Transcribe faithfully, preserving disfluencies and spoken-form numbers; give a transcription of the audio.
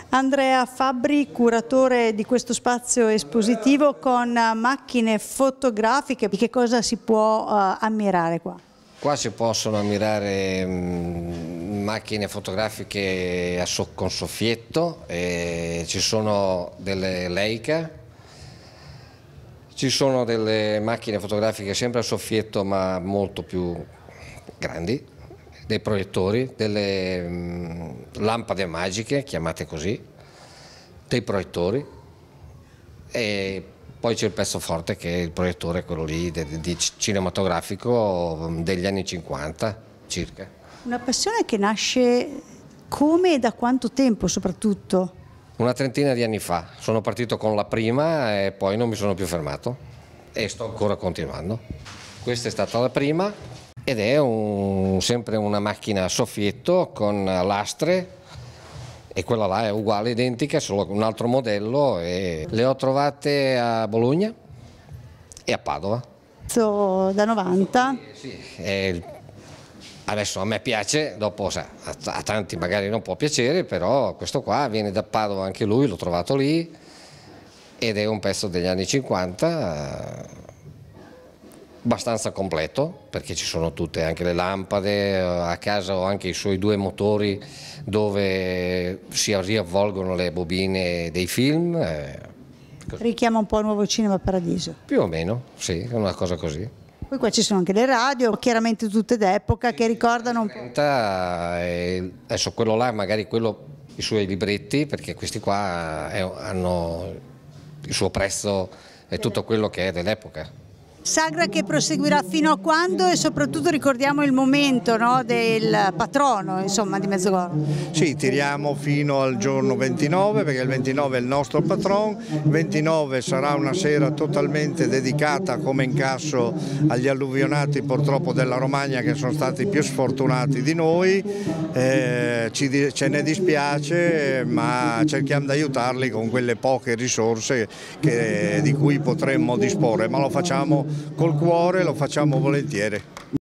Andrea Fabbri, curatore di questo spazio espositivo con macchine fotografiche. Di che cosa si può uh, ammirare qua? Qua si possono ammirare mh, macchine fotografiche a so con soffietto, e ci sono delle Leica, ci sono delle macchine fotografiche sempre a soffietto ma molto più grandi, dei proiettori, delle mh, lampade magiche, chiamate così, dei proiettori, e poi c'è il pezzo forte che è il proiettore, quello lì di, di cinematografico degli anni cinquanta circa. Una passione che nasce come e da quanto tempo soprattutto? Una trentina di anni fa, sono partito con la prima e poi non mi sono più fermato e sto ancora continuando. Questa è stata la prima ed è un, sempre una macchina a soffietto con lastre, e quella là è uguale, identica, solo un altro modello, e le ho trovate a Bologna e a Padova. Da novanta? Sì, sì. Adesso a me piace, dopo sa, a tanti magari non può piacere, però questo qua viene da Padova anche lui, l'ho trovato lì ed è un pezzo degli anni cinquanta, abbastanza completo, perché ci sono tutte anche le lampade, a casa ho anche i suoi due motori dove si riavvolgono le bobine dei film. Richiama un po' il Nuovo Cinema Paradiso. Più o meno, sì, è una cosa così. Poi qua ci sono anche le radio, chiaramente tutte d'epoca, che ricordano un po'. Adesso quello là, magari quello, i suoi libretti, perché questi qua è, hanno il suo prezzo e tutto quello che è dell'epoca. Sagra che proseguirà fino a quando, e soprattutto ricordiamo il momento, no, del patrono, insomma, di Mezzogordo. Sì, tiriamo fino al giorno ventinove, perché il ventinove è il nostro patron. Il ventinove sarà una sera totalmente dedicata come incasso agli alluvionati purtroppo della Romagna, che sono stati più sfortunati di noi. Eh, ci, ce ne dispiace, ma cerchiamo di aiutarli con quelle poche risorse che, di cui potremmo disporre, ma lo facciamo col cuore, lo facciamo volentieri.